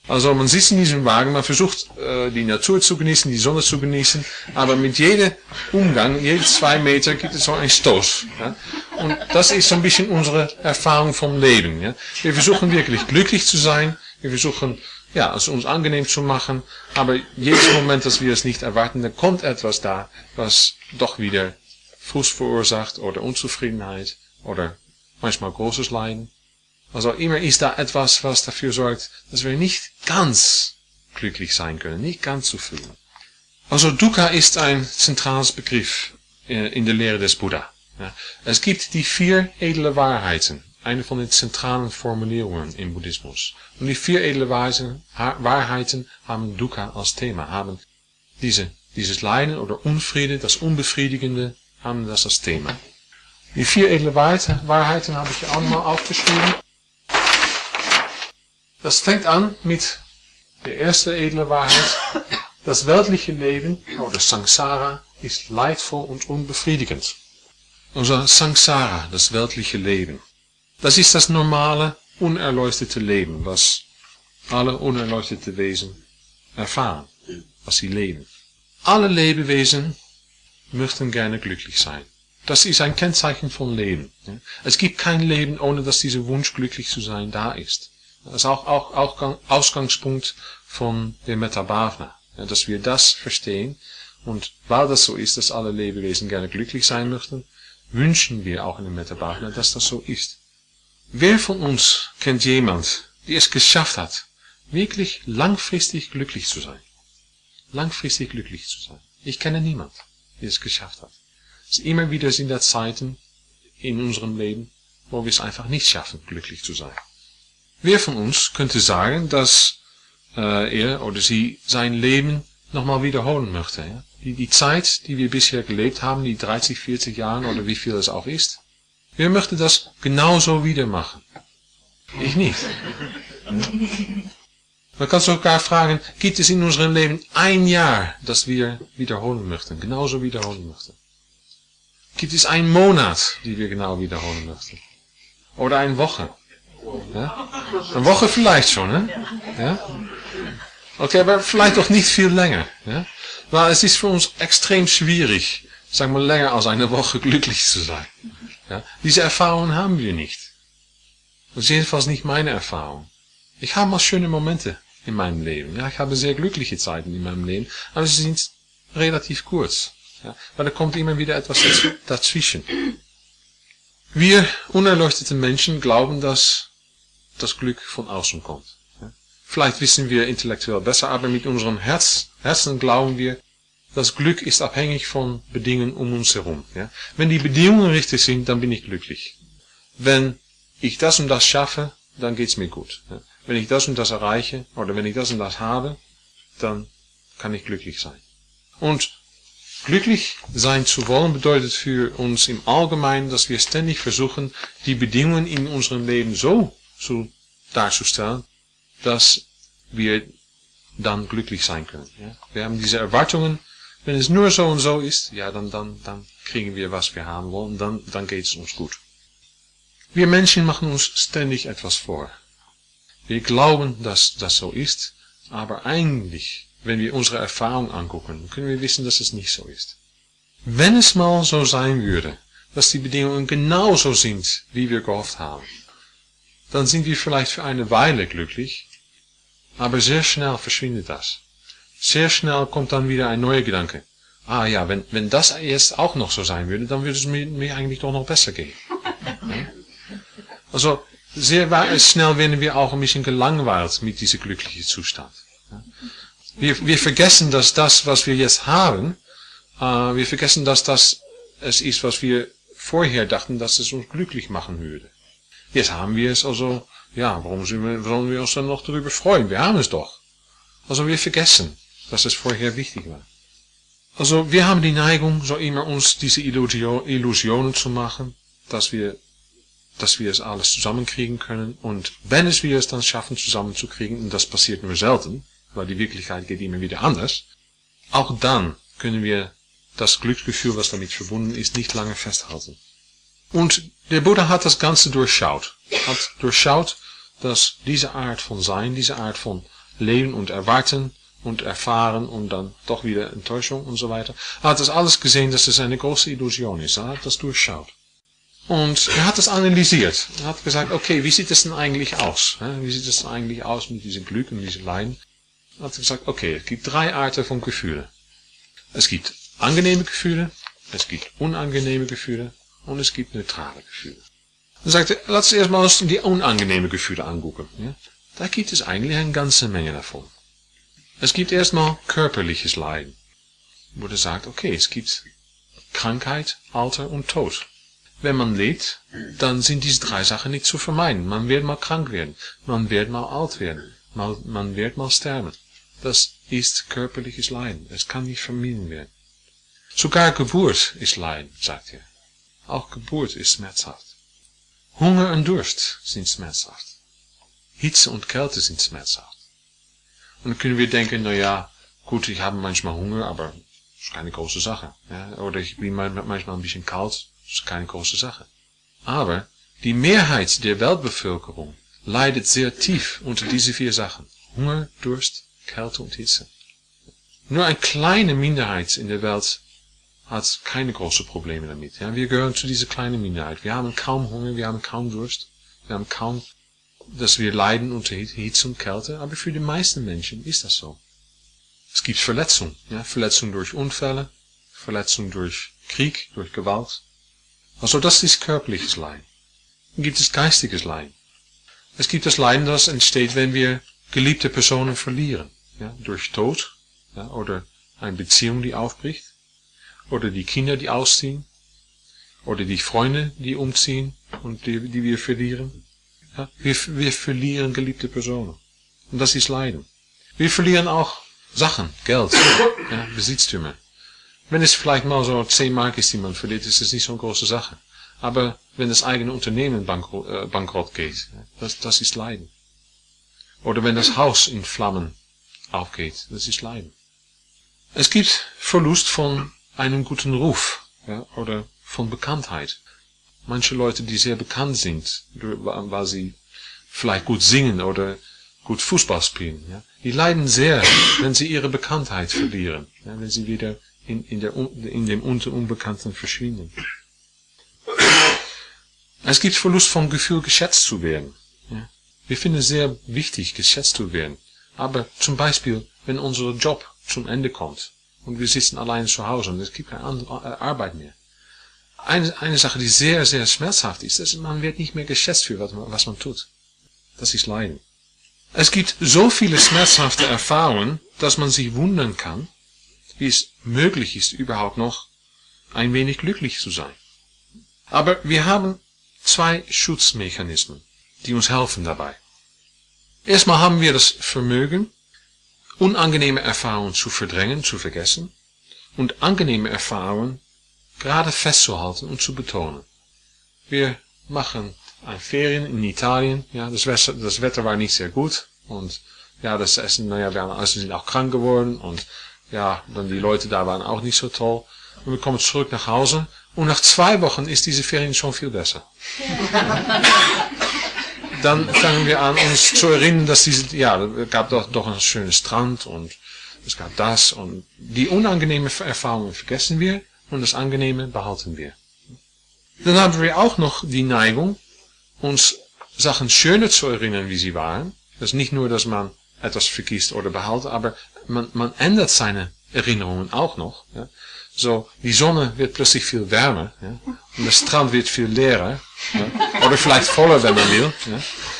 Also man sitzt in diesem Wagen, man versucht äh, die Natur zu genießen, die Sonne zu genießen, aber mit jedem Umgang, jede zwei Meter gibt es so einen Stoß. Ja? Und das ist so ein bisschen unsere Erfahrung vom Leben. Ja? Wir versuchen wirklich glücklich zu sein, wir versuchen ja, es uns angenehm zu machen, aber jedes Moment, dass wir es nicht erwarten, da kommt etwas da, was doch wieder Frust verursacht oder Unzufriedenheit oder manchmal großes Leiden. Also immer ist da etwas, was dafür sorgt, dass wir nicht ganz glücklich sein können, nicht ganz zufrieden. Also Dukkha ist ein zentrales Begriff in der Lehre des Buddha. Es gibt die vier edle Wahrheiten, eine von den zentralen Formulierungen im Buddhismus. Und die vier edle Wahrheiten haben Dukkha als Thema, haben diese, dieses Leiden oder Unfriede, das Unbefriedigende, haben das als Thema. Die vier edle Wahrheiten habe ich hier auch nochmal aufgeschrieben. Das fängt an mit der ersten edle Wahrheit. Das weltliche Leben, oder Samsara, ist leidvoll und unbefriedigend. Also Samsara, das weltliche Leben. Das ist das normale, unerleuchtete Leben, was alle unerleuchtete Wesen erfahren, was sie leben. Alle Lebewesen möchten gerne glücklich sein. Das ist ein Kennzeichen von Leben. Es gibt kein Leben, ohne dass dieser Wunsch, glücklich zu sein, da ist. Das ist auch, auch, auch Ausgangspunkt von der Metta-Bhavana, ja, dass wir das verstehen. Und weil das so ist, dass alle Lebewesen gerne glücklich sein möchten, wünschen wir auch in der Metta-Bhavana, dass das so ist. Wer von uns kennt jemand, die es geschafft hat, wirklich langfristig glücklich zu sein? Langfristig glücklich zu sein. Ich kenne niemand, der es geschafft hat. Es ist immer wieder sind da Zeiten in unserem Leben, wo wir es einfach nicht schaffen, glücklich zu sein. Wer von uns könnte sagen, dass äh, er oder sie sein Leben nochmal wiederholen möchte? Ja? Die, die Zeit, die wir bisher gelebt haben, die dreißig, vierzig Jahre oder wie viel es auch ist, wer möchte das genauso wieder machen? Ich nicht. Man kann sogar fragen, gibt es in unserem Leben ein Jahr, das wir wiederholen möchten, genauso wiederholen möchten? Gibt es einen Monat, die wir genau wiederholen möchten? Oder eine Woche? Ja? Eine Woche vielleicht schon, ne? Ja? Okay, aber vielleicht doch nicht viel länger. Ja? Weil es ist für uns extrem schwierig, sagen wir länger als eine Woche glücklich zu sein. Ja? Diese Erfahrungen haben wir nicht. Das ist jedenfalls nicht meine Erfahrung. Ich habe mal schöne Momente in meinem Leben. Ja, ich habe sehr glückliche Zeiten in meinem Leben, aber sie sind relativ kurz. Ja? Weil da kommt immer wieder etwas dazwischen. Wir unerleuchtete Menschen glauben, dass das Glück von außen kommt. Ja? Vielleicht wissen wir intellektuell besser, aber mit unserem Herz, Herzen glauben wir, das Glück ist abhängig von Bedingungen um uns herum. Ja? Wenn die Bedingungen richtig sind, dann bin ich glücklich. Wenn ich das und das schaffe, dann geht's mir gut. Ja? Wenn ich das und das erreiche, oder wenn ich das und das habe, dann kann ich glücklich sein. Und glücklich sein zu wollen bedeutet für uns im Allgemeinen, dass wir ständig versuchen, die Bedingungen in unserem Leben so zu darzustellen, dass wir dann glücklich sein können. Ja? Wir haben diese Erwartungen, wenn es nur so und so ist, ja, dann, dann, dann kriegen wir, was wir haben wollen, dann, dann geht es uns gut. Wir Menschen machen uns ständig etwas vor. Wir glauben, dass das so ist, aber eigentlich, wenn wir unsere Erfahrung angucken, können wir wissen, dass es nicht so ist. Wenn es mal so sein würde, dass die Bedingungen genauso sind, wie wir gehofft haben, dann sind wir vielleicht für eine Weile glücklich, aber sehr schnell verschwindet das. Sehr schnell kommt dann wieder ein neuer Gedanke. Ah ja, wenn, wenn das jetzt auch noch so sein würde, dann würde es mir, mir eigentlich doch noch besser gehen. Ja? Also sehr schnell werden wir auch ein bisschen gelangweilt mit diesem glücklichen Zustand. Ja? Wir, wir vergessen, dass das, was wir jetzt haben, äh, wir vergessen, dass das es ist, was wir vorher dachten, dass es uns glücklich machen würde. Jetzt haben wir es, also, ja, warum sollen wir uns dann noch darüber freuen? Wir haben es doch. Also wir vergessen, dass es vorher wichtig war. Also wir haben die Neigung, so immer uns diese Illusionen zu machen, dass wir, dass wir es alles zusammenkriegen können. Und wenn es wir es dann schaffen, zusammenzukriegen, und das passiert nur selten, weil die Wirklichkeit geht immer wieder anders, auch dann können wir das Glücksgefühl, was damit verbunden ist, nicht lange festhalten. Und der Buddha hat das Ganze durchschaut. Hat durchschaut, dass diese Art von Sein, diese Art von Leben und Erwarten und Erfahren und dann doch wieder Enttäuschung und so weiter. Er hat das alles gesehen, dass es eine große Illusion ist. Er hat das durchschaut. Und er hat das analysiert. Er hat gesagt, okay, wie sieht es denn eigentlich aus? Wie sieht es denn eigentlich aus mit diesem Glück und diesem Leiden? Er hat gesagt, okay, es gibt drei Arten von Gefühlen. Es gibt angenehme Gefühle, es gibt unangenehme Gefühle und es gibt neutrale Gefühle. Dann sagte er, lass uns erstmal uns die unangenehmen Gefühle angucken. Ja? Da gibt es eigentlich eine ganze Menge davon. Es gibt erstmal körperliches Leiden, wo er sagt, okay, es gibt Krankheit, Alter und Tod. Wenn man lebt, dann sind diese drei Sachen nicht zu vermeiden. Man wird mal krank werden, man wird mal alt werden, man, man wird mal sterben. Das ist körperliches Leiden. Es kann nicht vermieden werden. Sogar Geburt ist Leiden, sagt er. Auch Geburt ist schmerzhaft. Hunger und Durst sind schmerzhaft. Hitze und Kälte sind schmerzhaft. Und dann können wir denken, na ja, gut, ich habe manchmal Hunger, aber das ist keine große Sache. Ja? Oder ich bin manchmal ein bisschen kalt, das ist keine große Sache. Aber die Mehrheit der Weltbevölkerung leidet sehr tief unter diese vier Sachen. Hunger, Durst, Kälte und Hitze. Nur eine kleine Minderheit in der Welt hat keine großen Probleme damit. Ja, wir gehören zu dieser kleinen Minderheit. Wir haben kaum Hunger, wir haben kaum Durst, wir haben kaum, dass wir leiden unter Hitze und Kälte, aber für die meisten Menschen ist das so. Es gibt Verletzungen, ja, Verletzungen durch Unfälle, Verletzungen durch Krieg, durch Gewalt. Also das ist körperliches Leiden. Dann gibt es geistiges Leiden. Es gibt das Leiden, das entsteht, wenn wir geliebte Personen verlieren, ja, durch Tod, ja, oder eine Beziehung, die aufbricht, oder die Kinder, die ausziehen, oder die Freunde, die umziehen und die, die wir verlieren. Ja, wir, wir verlieren geliebte Personen. Und das ist Leiden. Wir verlieren auch Sachen, Geld, ja, Besitztümer. Wenn es vielleicht mal so zehn Mark ist, die man verliert, ist es nicht so eine große Sache. Aber wenn das eigene Unternehmen bankrott, äh, bankrott geht, das, das ist Leiden. Oder wenn das Haus in Flammen aufgeht, das ist Leiden. Es gibt Verlust von einem guten Ruf, ja, oder von Bekanntheit. Manche Leute, die sehr bekannt sind, weil sie vielleicht gut singen oder gut Fußball spielen, ja, die leiden sehr, wenn sie ihre Bekanntheit verlieren, ja, wenn sie wieder in, in, der, in dem Unbekannten verschwinden. Es gibt Verlust vom Gefühl, geschätzt zu werden. Ja. Wir finden es sehr wichtig, geschätzt zu werden. Aber zum Beispiel, wenn unser Job zum Ende kommt und wir sitzen allein zu Hause und es gibt keine andere Arbeit mehr. Eine, eine Sache, die sehr, sehr schmerzhaft ist, ist, man wird nicht mehr geschätzt für was man, was man tut. Das ist Leiden. Es gibt so viele schmerzhafte Erfahrungen, dass man sich wundern kann, wie es möglich ist, überhaupt noch ein wenig glücklich zu sein. Aber wir haben zwei Schutzmechanismen, die uns helfen dabei. Erstmal haben wir das Vermögen, unangenehme Erfahrungen zu verdrängen, zu vergessen und angenehme Erfahrungen gerade festzuhalten und zu betonen. Wir machen eine Ferien in Italien, ja, das Wetter, das Wetter war nicht sehr gut und ja, das Essen, naja, wir also sind auch krank geworden und ja, dann die Leute da waren auch nicht so toll. Und wir kommen zurück nach Hause und nach zwei Wochen ist diese Ferien schon viel besser. Dann fangen wir an, uns zu erinnern, dass diese, ja, es gab doch, doch einen schönen Strand und es gab das und die unangenehmen Erfahrungen vergessen wir und das Angenehme behalten wir. Dann haben wir auch noch die Neigung, uns Sachen schöner zu erinnern, wie sie waren. Das ist nicht nur, dass man etwas vergisst oder behält, aber man, man ändert seine Erinnerungen auch noch. Ja. So, die Sonne wird plötzlich viel wärmer, ja, und der Strand wird viel leerer, ja, oder vielleicht voller, wenn man will. Ja.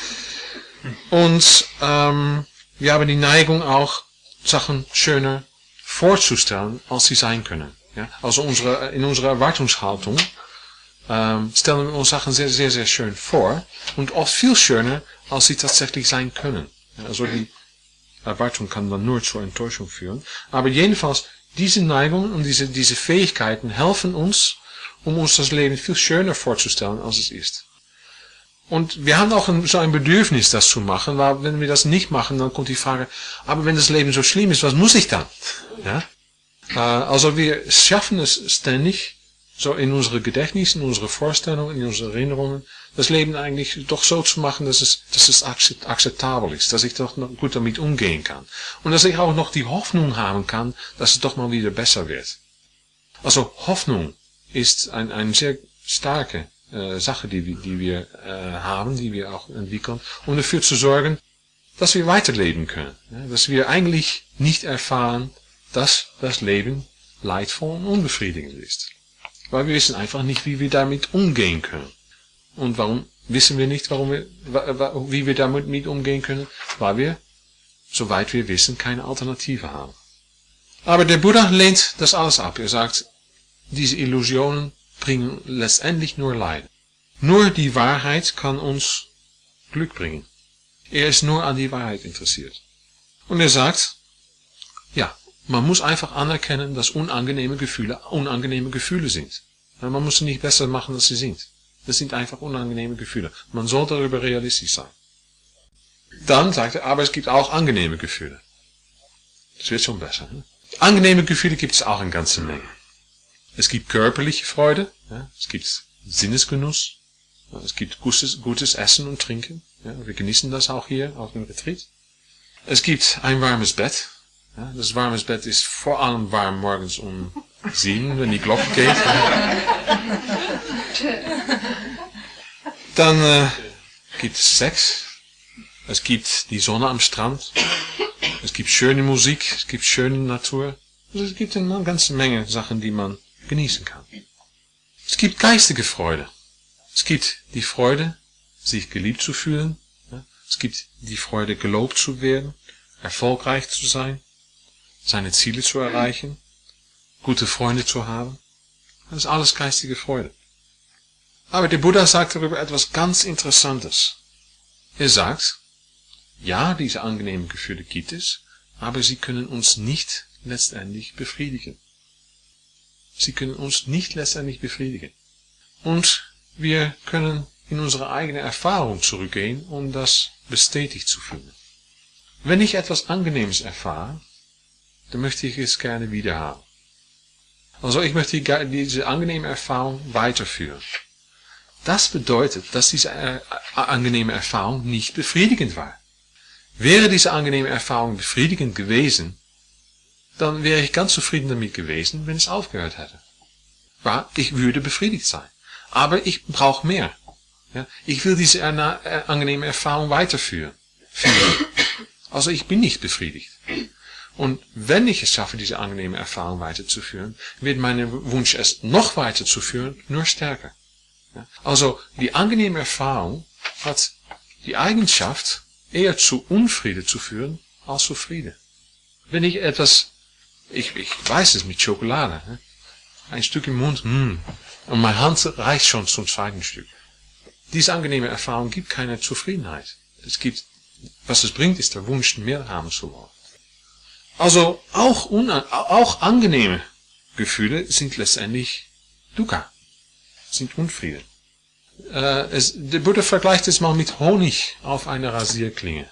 Und ähm, wir haben die Neigung auch, Sachen schöner vorzustellen, als sie sein können. Ja. Also unsere, in unserer Erwartungshaltung ähm, stellen wir uns Sachen sehr, sehr, sehr schön vor und oft viel schöner, als sie tatsächlich sein können. Ja, also die Erwartung kann dann nur zur Enttäuschung führen. Aber jedenfalls, diese Neigungen und diese, diese Fähigkeiten helfen uns, um uns das Leben viel schöner vorzustellen, als es ist. Und wir haben auch ein, so ein Bedürfnis, das zu machen, weil wenn wir das nicht machen, dann kommt die Frage, aber wenn das Leben so schlimm ist, was muss ich dann? Ja? Äh, also wir schaffen es ständig, so in unsere Gedächtnis, in unsere Vorstellungen, in unsere Erinnerungen, das Leben eigentlich doch so zu machen, dass es, dass es akzeptabel ist, dass ich doch noch gut damit umgehen kann. Und dass ich auch noch die Hoffnung haben kann, dass es doch mal wieder besser wird. Also Hoffnung ist ein, eine sehr starke äh, Sache, die, die wir äh, haben, die wir auch entwickeln, um dafür zu sorgen, dass wir weiterleben können. Ja, dass wir eigentlich nicht erfahren, dass das Leben leidvoll und unbefriedigend ist. Weil wir wissen einfach nicht, wie wir damit umgehen können. Und warum wissen wir nicht, warum wir, wie wir damit mit umgehen können? Weil wir, soweit wir wissen, keine Alternative haben. Aber der Buddha lehnt das alles ab. Er sagt, diese Illusionen bringen letztendlich nur Leid. Nur die Wahrheit kann uns Glück bringen. Er ist nur an die Wahrheit interessiert. Und er sagt, ja, man muss einfach anerkennen, dass unangenehme Gefühle unangenehme Gefühle sind. Man muss sie nicht besser machen, als sie sind. Das sind einfach unangenehme Gefühle. Man soll darüber realistisch sein. Dann sagt er, aber es gibt auch angenehme Gefühle. Das wird schon besser. Ne? Angenehme Gefühle gibt es auch eine ganze Menge. Es gibt körperliche Freude, ja? Es gibt Sinnesgenuss, ja? Es gibt gutes, gutes Essen und Trinken. Ja? Wir genießen das auch hier auf dem Retreat. Es gibt ein warmes Bett. Ja? Das warmes Bett ist vor allem warm morgens um sieben, wenn die Glocke geht. Dann äh, gibt es Sex. Es gibt die Sonne am Strand. Es gibt schöne Musik. Es gibt schöne Natur. Also es gibt eine ganze Menge Sachen, die man genießen kann. Es gibt geistige Freude. Es gibt die Freude, sich geliebt zu fühlen. Ja? Es gibt die Freude, gelobt zu werden, erfolgreich zu sein, seine Ziele zu erreichen, gute Freunde zu haben. Das ist alles geistige Freude. Aber der Buddha sagt darüber etwas ganz Interessantes. Er sagt, ja, diese angenehmen Gefühle gibt es, aber sie können uns nicht letztendlich befriedigen. Sie können uns nicht letztendlich befriedigen. Und wir können in unsere eigene Erfahrung zurückgehen, um das bestätigt zu fühlen. Wenn ich etwas Angenehmes erfahre, dann möchte ich es gerne wieder haben. Also ich möchte diese angenehme Erfahrung weiterführen. Das bedeutet, dass diese äh, angenehme Erfahrung nicht befriedigend war. Wäre diese angenehme Erfahrung befriedigend gewesen, dann wäre ich ganz zufrieden damit gewesen, wenn es aufgehört hätte. Ja, ich würde befriedigt sein. Aber ich brauche mehr. Ja, ich will diese äh, angenehme Erfahrung weiterführen. Also ich bin nicht befriedigt. Und wenn ich es schaffe, diese angenehme Erfahrung weiterzuführen, wird mein Wunsch, es noch weiterzuführen, nur stärker. Ja, also die angenehme Erfahrung hat die Eigenschaft, eher zu Unfriede zu führen, als zu Friede. Wenn ich etwas, ich, ich weiß es mit Schokolade, ne? Ein Stück im Mund, mm, und meine Hand reicht schon zum zweiten Stück. Diese angenehme Erfahrung gibt keine Zufriedenheit. Es gibt, was es bringt, ist der Wunsch, mehr haben zu wollen. Also auch, auch angenehme Gefühle sind letztendlich Dukkha, sind Unfrieden. Äh, es, der Buddha vergleicht es mal mit Honig auf einer Rasierklinge.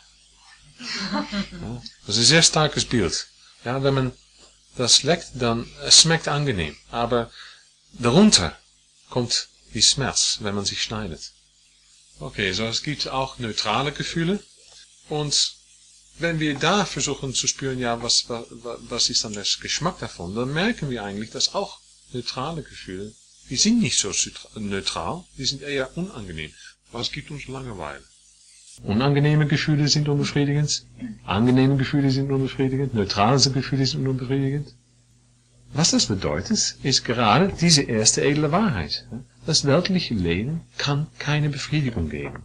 Ja, das ist ein sehr starkes Bild. Ja, wenn man das leckt, dann es schmeckt angenehm, aber darunter kommt die Schmerz, wenn man sich schneidet. Okay, so es gibt auch neutrale Gefühle und wenn wir da versuchen zu spüren, ja, was, was, was ist dann der Geschmack davon, dann merken wir eigentlich, dass auch neutrale Gefühle, die sind nicht so neutral, die sind eher unangenehm, weil es gibt uns Langeweile. Unangenehme Gefühle sind unbefriedigend, angenehme Gefühle sind unbefriedigend, neutrale Gefühle sind unbefriedigend. Was das bedeutet, ist gerade diese erste edle Wahrheit. Das weltliche Leben kann keine Befriedigung geben.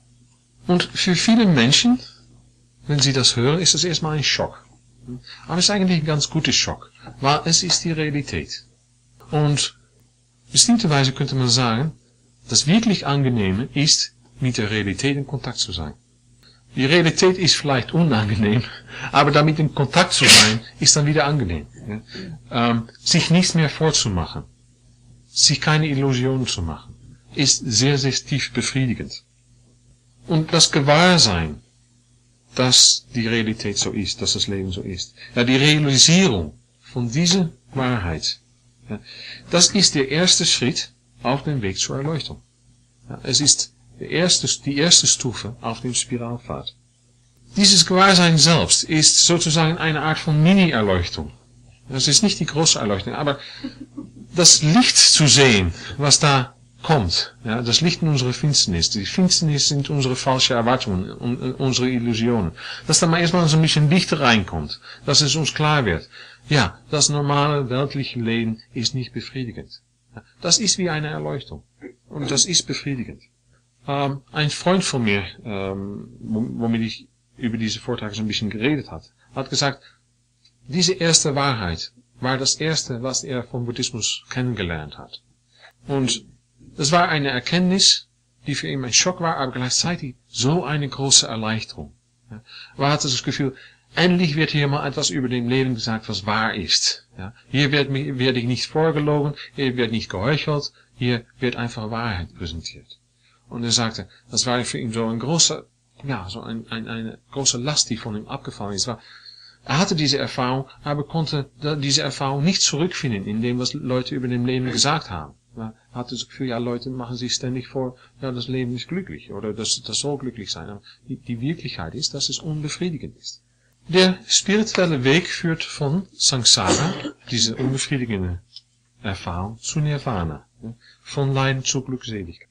Und für viele Menschen, wenn sie das hören, ist das erstmal ein Schock. Aber es ist eigentlich ein ganz guter Schock, weil es ist die Realität. Und bestimmterweise könnte man sagen, das wirklich Angenehme ist, mit der Realität in Kontakt zu sein. Die Realität ist vielleicht unangenehm, aber damit in Kontakt zu sein, ist dann wieder angenehm. Ja? Ähm, sich nichts mehr vorzumachen, sich keine Illusionen zu machen, ist sehr, sehr tief befriedigend. Und das Gewahrsein, dass die Realität so ist, dass das Leben so ist, ja, die Realisierung von dieser Wahrheit Ja, das ist der erste Schritt auf dem Weg zur Erleuchtung. Ja, es ist der erste, die erste Stufe auf dem Spiralpfad. Dieses Gewahrsein selbst ist sozusagen eine Art von Mini-Erleuchtung. Das ist nicht die große Erleuchtung, aber das Licht zu sehen, was da kommt, ja, das Licht in unserer Finsternis. Die Finsternis sind unsere falsche Erwartungen, unsere Illusionen. Dass da mal erstmal so ein bisschen Licht reinkommt, dass es uns klar wird. Ja, das normale weltliche Leben ist nicht befriedigend. Ja, das ist wie eine Erleuchtung. Und das ist befriedigend. Ähm, ein Freund von mir, ähm, womit ich über diese Vortrag so ein bisschen geredet hat, hat gesagt, diese erste Wahrheit war das erste, was er vom Buddhismus kennengelernt hat. Und das war eine Erkenntnis, die für ihn ein Schock war, aber gleichzeitig so eine große Erleichterung. Ja, er hatte das Gefühl, endlich wird hier mal etwas über dem Leben gesagt, was wahr ist. Ja, hier wird, werde ich nicht vorgelogen, hier wird nicht geheuchelt, hier wird einfach Wahrheit präsentiert. Und er sagte, das war für ihn so ein großer, ja, so ein, ein, eine große Last, die von ihm abgefallen ist. War, er hatte diese Erfahrung, aber konnte diese Erfahrung nicht zurückfinden in dem, was Leute über dem Leben gesagt haben. Er hatte das Gefühl, ja, Leute machen sich ständig vor, ja, das Leben ist glücklich, oder das, das soll glücklich sein. Aber die, die Wirklichkeit ist, dass es unbefriedigend ist. Der spirituelle Weg führt von Samsara, diese unbefriedigende Erfahrung, zu Nirvana, von Leiden zu Glückseligkeit.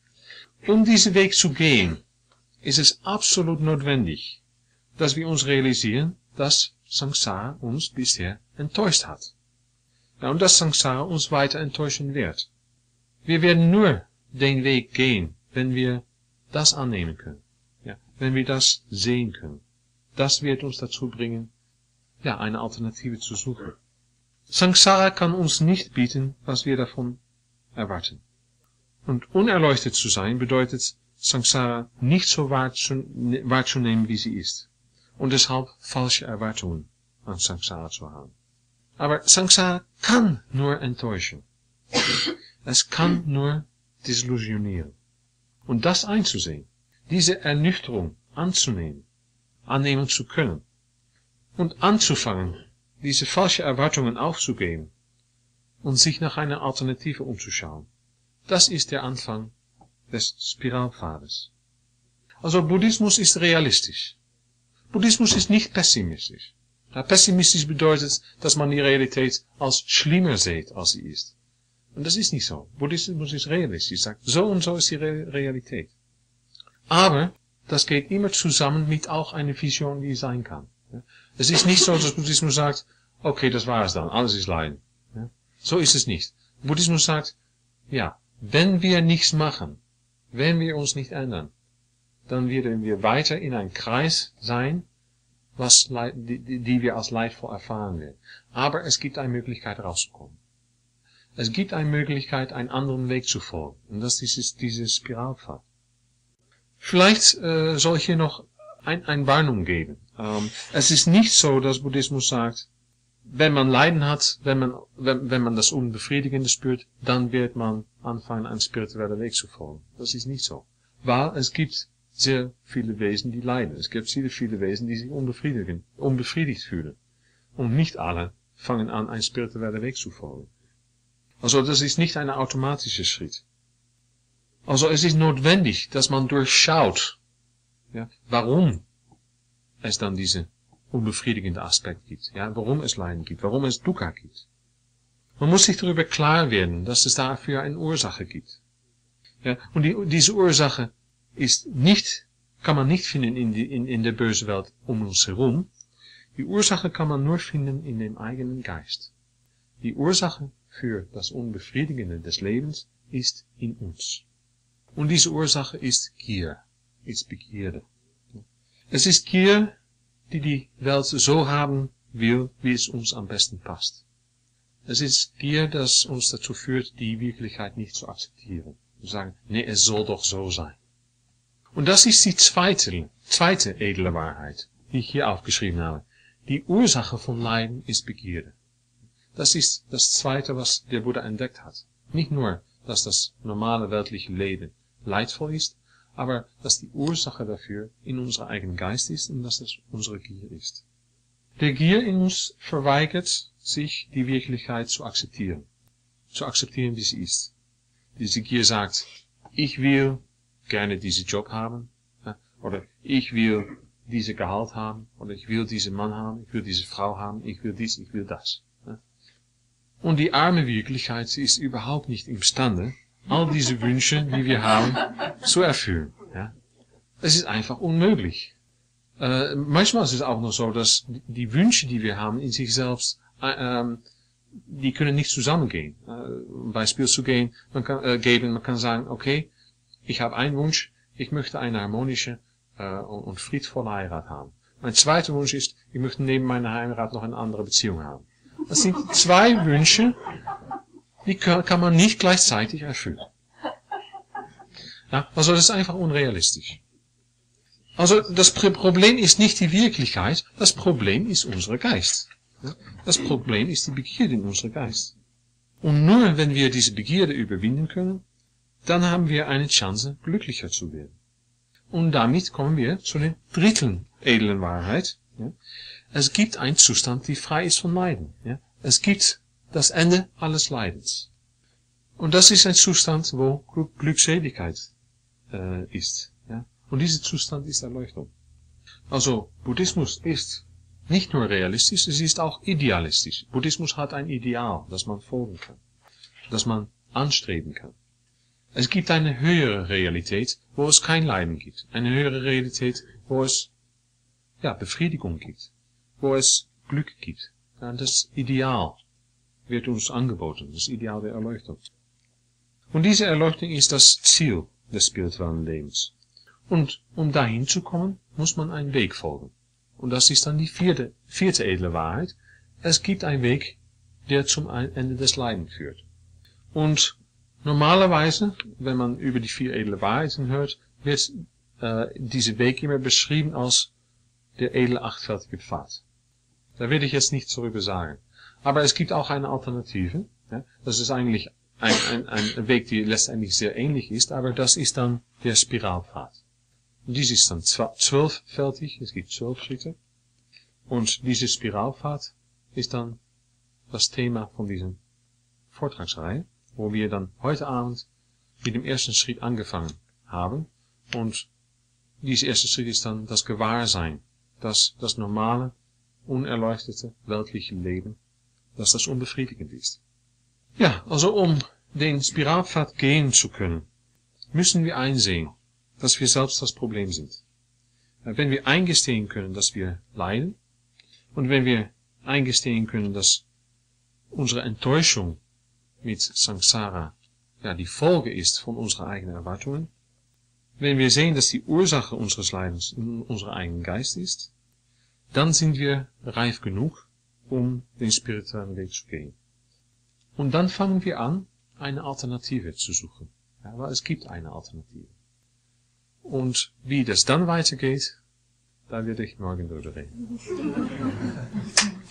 Um diesen Weg zu gehen, ist es absolut notwendig, dass wir uns realisieren, dass Samsara uns bisher enttäuscht hat. Ja, und dass Samsara uns weiter enttäuschen wird. Wir werden nur den Weg gehen, wenn wir das annehmen können. Ja, wenn wir das sehen können. Das wird uns dazu bringen, ja, eine Alternative zu suchen. Samsara kann uns nicht bieten, was wir davon erwarten. Und unerleuchtet zu sein bedeutet, Samsara nicht so wahrzunehmen, wie sie ist. Und deshalb falsche Erwartungen an Samsara zu haben. Aber Samsara kann nur enttäuschen. Es kann nur desillusionieren. Und das einzusehen, diese Ernüchterung anzunehmen, annehmen zu können und anzufangen, diese falschen Erwartungen aufzugeben und sich nach einer Alternative umzuschauen, das ist der Anfang des Spiralpfades. Also Buddhismus ist realistisch. Buddhismus ist nicht pessimistisch. Ja, pessimistisch bedeutet, dass man die Realität als schlimmer sieht, als sie ist. Und das ist nicht so. Buddhismus ist realistisch. Sagt, so und so ist die Re Realität. Aber das geht immer zusammen mit auch einer Vision, die sein kann. Ja, es ist nicht so, dass Buddhismus sagt, okay, das war es dann, alles ist Leiden. Ja, so ist es nicht. Buddhismus sagt, ja, wenn wir nichts machen, wenn wir uns nicht ändern, dann werden wir weiter in einem Kreis sein, was, die, die wir als leidvoll erfahren werden. Aber es gibt eine Möglichkeit rauszukommen. Es gibt eine Möglichkeit, einen anderen Weg zu folgen. Und das ist diese Spiralpfad. Vielleicht äh, soll ich hier noch ein, eine Warnung geben. Ähm, es ist nicht so, dass Buddhismus sagt, wenn man Leiden hat, wenn man, wenn, wenn man das Unbefriedigende spürt, dann wird man anfangen, einen spirituellen Weg zu folgen. Das ist nicht so. Weil es gibt sehr viele Wesen, die leiden. Es gibt sehr viele Wesen, die sich unbefriedigt, unbefriedigt fühlen. Und nicht alle fangen an, einen spirituellen Weg zu folgen. Also das ist nicht ein automatischer Schritt. Also es ist notwendig, dass man durchschaut, ja, warum es dann diese unbefriedigende Aspekt gibt, ja, warum es Leiden gibt, warum es Dukkha gibt. Man muss sich darüber klar werden, dass es dafür eine Ursache gibt. Ja, und die, diese Ursache ist nicht, kann man nicht finden in, die, in, in der bösen Welt um uns herum. Die Ursache kann man nur finden in dem eigenen Geist. Die Ursache für das Unbefriedigende des Lebens ist in uns. Und diese Ursache ist Gier, ist Begierde. Es ist Gier, die die Welt so haben will, wie es uns am besten passt. Es ist Gier, das uns dazu führt, die Wirklichkeit nicht zu akzeptieren. Wir sagen, nee, es soll doch so sein. Und das ist die zweite, zweite edle Wahrheit, die ich hier aufgeschrieben habe. Die Ursache von Leiden ist Begierde. Das ist das Zweite, was der Buddha entdeckt hat. Nicht nur, dass das normale weltliche Leben leidvoll ist, aber dass die Ursache dafür in unserem eigenen Geist ist und dass das unsere Gier ist. Der Gier in uns verweigert sich, die Wirklichkeit zu akzeptieren. zu akzeptieren, wie sie ist. Diese Gier sagt, ich will gerne diesen Job haben, ja, oder ich will diese Gehalt haben, oder ich will diesen Mann haben, ich will diese Frau haben, ich will dies, ich will das. Ja. Und die arme Wirklichkeit ist überhaupt nicht imstande, all diese Wünsche, die wir haben, zu erfüllen. Ja. Es ist einfach unmöglich. Äh, manchmal ist es auch noch so, dass die Wünsche, die wir haben, in sich selbst, äh, ähm, die können nicht zusammengehen. Äh, um Beispiel zu gehen, man kann, äh, geben, man kann sagen, okay, ich habe einen Wunsch, ich möchte eine harmonische äh, und, und friedvolle Heirat haben. Mein zweiter Wunsch ist, ich möchte neben meiner Heirat noch eine andere Beziehung haben. Das sind zwei Wünsche, die kann, kann man nicht gleichzeitig erfüllen. Ja, also das ist einfach unrealistisch. Also das Problem ist nicht die Wirklichkeit, das Problem ist unser Geist. Das Problem ist die Begierde in unserem Geist. Und nur wenn wir diese Begierde überwinden können, dann haben wir eine Chance, glücklicher zu werden. Und damit kommen wir zu der dritten edlen Wahrheit. Es gibt einen Zustand, der frei ist von Leiden. Es gibt das Ende alles Leidens. Und das ist ein Zustand, wo Glückseligkeit äh, ist. Und dieser Zustand ist Erleuchtung. Also Buddhismus ist nicht nur realistisch, es ist auch idealistisch. Buddhismus hat ein Ideal, das man folgen kann, das man anstreben kann. Es gibt eine höhere Realität, wo es kein Leiden gibt. Eine höhere Realität, wo es ja, Befriedigung gibt, wo es Glück gibt. Ja, das Ideal wird uns angeboten, das Ideal der Erleuchtung. Und diese Erleuchtung ist das Ziel des spirituellen Lebens. Und um dahin zu kommen, muss man einen Weg folgen. Und das ist dann die vierte, vierte edle Wahrheit. Es gibt einen Weg, der zum Ende des Leidens führt. Und normalerweise, wenn man über die vier edle Wahrheiten hört, wird äh, dieser Weg immer beschrieben als der edle achtfältige Pfad. Da werde ich jetzt nichts darüber sagen. Aber es gibt auch eine Alternative. Ja? Das ist eigentlich ein, ein, ein Weg, der letztendlich sehr ähnlich ist, aber das ist dann der Spiralpfad. Und dies ist dann zwölffältig, es gibt zwölf Schritte. Und diese Spiralpfad ist dann das Thema von dieser Vortragsreihe, wo wir dann heute Abend mit dem ersten Schritt angefangen haben. Und dieser erste Schritt ist dann das Gewahrsein, dass das normale, unerleuchtete, weltliche Leben, dass das unbefriedigend ist. Ja, also um den Spiralpfad gehen zu können, müssen wir einsehen, dass wir selbst das Problem sind. Wenn wir eingestehen können, dass wir leiden, und wenn wir eingestehen können, dass unsere Enttäuschung mit Samsara ja die Folge ist von unseren eigenen Erwartungen, wenn wir sehen, dass die Ursache unseres Leidens in unserem eigenen Geist ist, dann sind wir reif genug, um den spirituellen Weg zu gehen. Und dann fangen wir an, eine Alternative zu suchen. Ja, weil es gibt eine Alternative. Und wie das dann weitergeht, da werde ich morgen drüber reden.